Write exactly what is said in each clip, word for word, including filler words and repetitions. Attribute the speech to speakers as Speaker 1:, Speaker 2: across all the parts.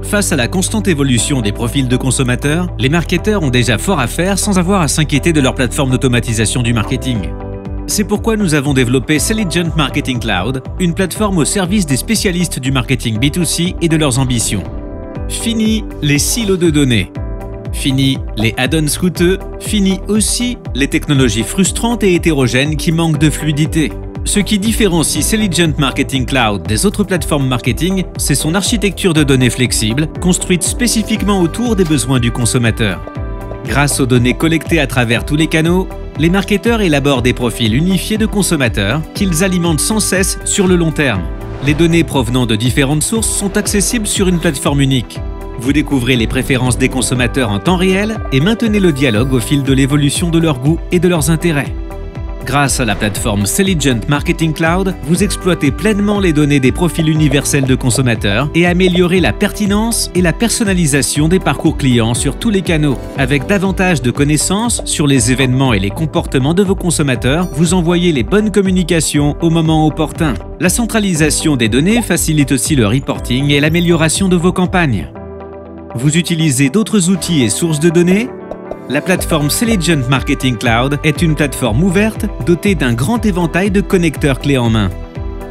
Speaker 1: Face à la constante évolution des profils de consommateurs, les marketeurs ont déjà fort à faire sans avoir à s'inquiéter de leur plateforme d'automatisation du marketing. C'est pourquoi nous avons développé Selligent Marketing Cloud, une plateforme au service des spécialistes du marketing B deux C et de leurs ambitions. Fini les silos de données. Fini les add-ons coûteux. Fini aussi les technologies frustrantes et hétérogènes qui manquent de fluidité. Ce qui différencie Selligent Marketing Cloud des autres plateformes marketing, c'est son architecture de données flexible, construite spécifiquement autour des besoins du consommateur. Grâce aux données collectées à travers tous les canaux, les marketeurs élaborent des profils unifiés de consommateurs qu'ils alimentent sans cesse sur le long terme. Les données provenant de différentes sources sont accessibles sur une plateforme unique. Vous découvrez les préférences des consommateurs en temps réel et maintenez le dialogue au fil de l'évolution de leurs goûts et de leurs intérêts. Grâce à la plateforme Selligent Marketing Cloud, vous exploitez pleinement les données des profils universels de consommateurs et améliorez la pertinence et la personnalisation des parcours clients sur tous les canaux. Avec davantage de connaissances sur les événements et les comportements de vos consommateurs, vous envoyez les bonnes communications au moment opportun. La centralisation des données facilite aussi le reporting et l'amélioration de vos campagnes. Vous utilisez d'autres outils et sources de données? La plateforme Selligent Marketing Cloud est une plateforme ouverte dotée d'un grand éventail de connecteurs clés en main.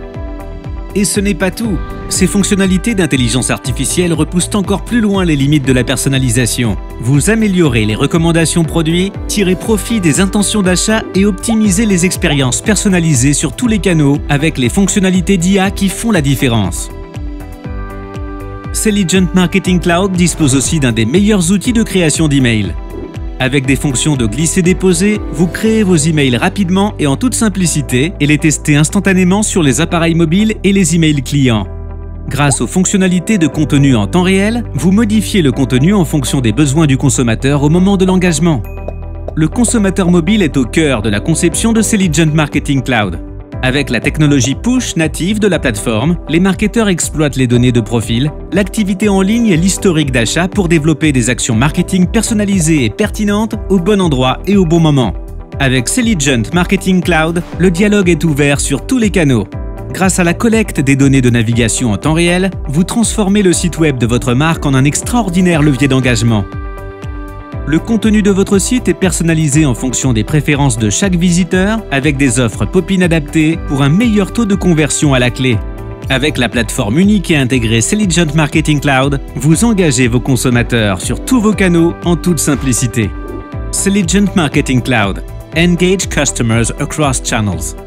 Speaker 1: Et ce n'est pas tout. Ces fonctionnalités d'intelligence artificielle repoussent encore plus loin les limites de la personnalisation. Vous améliorez les recommandations produits, tirez profit des intentions d'achat et optimisez les expériences personnalisées sur tous les canaux avec les fonctionnalités d'I A qui font la différence. Selligent Marketing Cloud dispose aussi d'un des meilleurs outils de création d'emails. Avec des fonctions de glisser-déposer, vous créez vos emails rapidement et en toute simplicité et les testez instantanément sur les appareils mobiles et les emails clients. Grâce aux fonctionnalités de contenu en temps réel, vous modifiez le contenu en fonction des besoins du consommateur au moment de l'engagement. Le consommateur mobile est au cœur de la conception de Selligent Marketing Cloud. Avec la technologie push native de la plateforme, les marketeurs exploitent les données de profil, l'activité en ligne et l'historique d'achat pour développer des actions marketing personnalisées et pertinentes au bon endroit et au bon moment. Avec Selligent Marketing Cloud, le dialogue est ouvert sur tous les canaux. Grâce à la collecte des données de navigation en temps réel, vous transformez le site web de votre marque en un extraordinaire levier d'engagement. Le contenu de votre site est personnalisé en fonction des préférences de chaque visiteur avec des offres pop-in adaptées pour un meilleur taux de conversion à la clé. Avec la plateforme unique et intégrée Selligent Marketing Cloud, vous engagez vos consommateurs sur tous vos canaux en toute simplicité. Selligent Marketing Cloud. Engage customers across channels.